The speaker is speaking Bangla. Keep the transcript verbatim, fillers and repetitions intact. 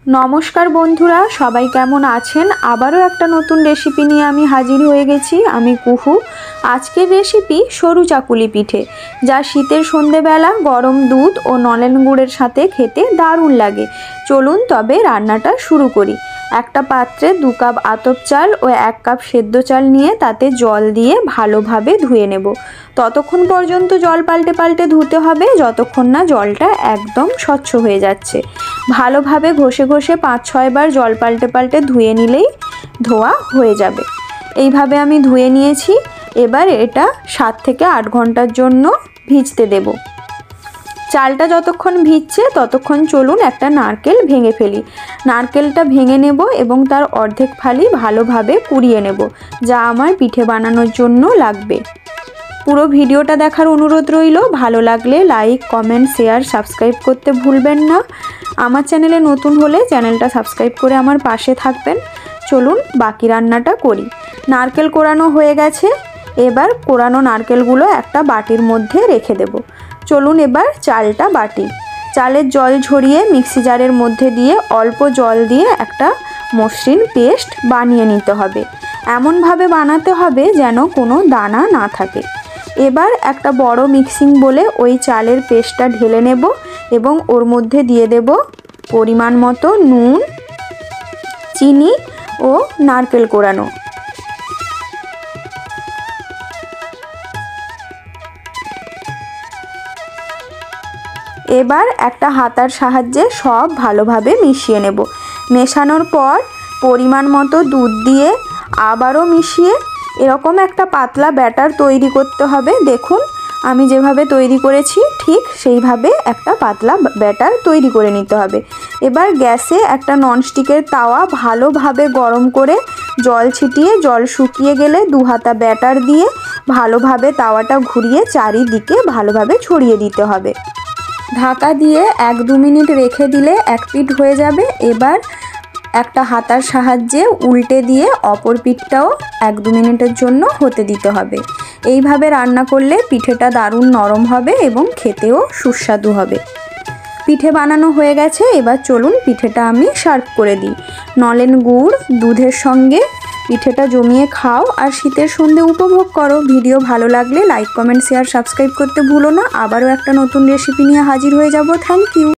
नमस्कार बंधुरा सबाई केमन आछेन। आबारो एकटा नतून रेसिपि निये आमी हाजिर हये गेছি। आमी कुहू। आजकेर रेसिपि सरू चाकुली पिठे, जा शीतेर सन्ध्येबेला गरम दूध और नलेन गुड़ेर साथे खेते दारुण लागे। चलुन तबे रान्नाटा शुरू करी। একটা পাত্রে দু কাপ আতপ চাল ও এক কাপ সেদ্ধ চাল নিয়ে তাতে জল দিয়ে ভালোভাবে ধুয়ে নেব। ততক্ষণ পর্যন্ত জল পাল্টে পাল্টে ধুতে হবে যতক্ষণ না জলটা একদম স্বচ্ছ হয়ে যাচ্ছে। ভালোভাবে ঘষে ঘষে পাঁচ ছয় বার জল পাল্টে পাল্টে ধুয়ে নিলেই ধোয়া হয়ে যাবে। এইভাবে আমি ধুয়ে নিয়েছি। এবার এটা সাত থেকে আট ঘন্টার জন্য ভিজতে দেব। চালটা যতক্ষণ ভিজছে ততক্ষণ চলুন একটা নারকেল ভেঙে ফেলি। নারকেলটা ভেঙে নেব এবং তার অর্ধেক ফালি ভালোভাবে কুড়িয়ে নেব, যা আমার পিঠে বানানোর জন্য লাগবে। পুরো ভিডিওটা দেখার অনুরোধ রইল। ভালো লাগলে লাইক, কমেন্ট, শেয়ার, সাবস্ক্রাইব করতে ভুলবেন না। আমার চ্যানেলে নতুন হলে চ্যানেলটা সাবস্ক্রাইব করে আমার পাশে থাকবেন। চলুন বাকি রান্নাটা করি। নারকেল কোরানো হয়ে গেছে। এবার কোরানো নারকেলগুলো একটা বাটির মধ্যে রেখে দেব। চলুন এবার চালটা বাটি। চালের জল ঝরিয়ে মিক্সি জারের মধ্যে দিয়ে অল্প জল দিয়ে একটা মসৃণ পেস্ট বানিয়ে নিতে হবে। এমনভাবে বানাতে হবে যেন কোনো দানা না থাকে। এবার একটা বড় মিক্সিং বলে ওই চালের পেস্টটা ঢেলে নেব এবং ওর মধ্যে দিয়ে দেব পরিমাণ মতো নুন, চিনি ও নারকেল কোরানো। এবার একটা হাতার সাহায্যে সব ভালোভাবে মিশিয়ে নেব। মেশানোর পর পরিমাণ মতো দুধ দিয়ে আবারও মিশিয়ে এরকম একটা পাতলা ব্যাটার তৈরি করতে হবে। দেখুন আমি যেভাবে তৈরি করেছি ঠিক সেইভাবে একটা পাতলা ব্যাটার তৈরি করে নিতে হবে। এবার গ্যাসে একটা ননস্টিকের তাওয়া ভালোভাবে গরম করে জল ছিটিয়ে জল শুকিয়ে গেলে দু হাতা ব্যাটার দিয়ে ভালোভাবে তাওয়াটা ঘুরিয়ে চারিদিকে ভালোভাবে ছড়িয়ে দিতে হবে। ঢাকা দিয়ে এক দু মিনিট রেখে দিলে এক পিঠ হয়ে যাবে। এবার একটা হাতার সাহায্যে উল্টে দিয়ে অপর পিঠটাও এক দু মিনিটের জন্য হতে দিতে হবে। এইভাবে রান্না করলে পিঠেটা দারুণ নরম হবে এবং খেতেও সুস্বাদু হবে। পিঠে বানানো হয়ে গেছে। এবার চলুন পিঠেটা আমি সার্ভ করে দিই। নলেন গুড় দুধের সঙ্গে পিঠেটা জমিয়ে খাও আর শীতের সন্ধে উপভোগ করো। ভিডিও ভালো লাগলে লাইক, কমেন্ট, শেয়ার, সাবস্ক্রাইব করতে ভুলো না। আবারও একটা নতুন রেসিপি নিয়ে হাজির হয়ে যাব। Thank you.